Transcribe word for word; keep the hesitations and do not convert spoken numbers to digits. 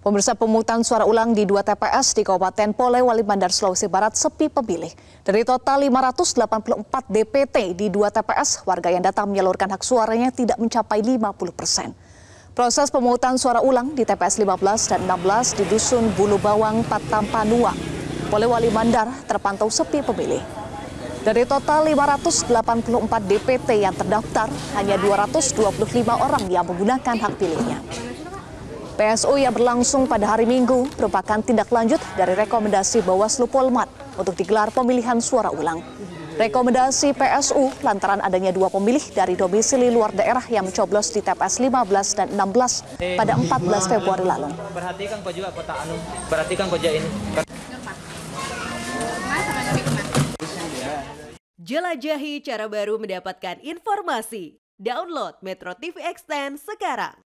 Pemirsa, pemungutan suara ulang di dua T P S di Kabupaten Polewali Mandar, Sulawesi Barat sepi pemilih. Dari total lima ratus delapan puluh empat D P T di dua T P S, warga yang datang menyalurkan hak suaranya tidak mencapai lima puluh persen. Proses pemungutan suara ulang di T P S lima belas dan enam belas di Dusun Bulu Bawang, Patampanua, Polewali Mandar terpantau sepi pemilih. Dari total lima ratus delapan puluh empat D P T yang terdaftar, hanya dua ratus dua puluh lima orang yang menggunakan hak pilihnya. P S U yang berlangsung pada hari Minggu merupakan tindak lanjut dari rekomendasi Bawaslu Polmat untuk digelar pemilihan suara ulang. Rekomendasi P S U lantaran adanya dua pemilih dari domisili luar daerah yang mencoblos di T P S lima belas dan enam belas pada empat belas Februari lalu. Perhatikan kau juga kota Anu, perhatikan kau ini. Jelajahi cara baru mendapatkan informasi. Download Metro T V Extend sekarang.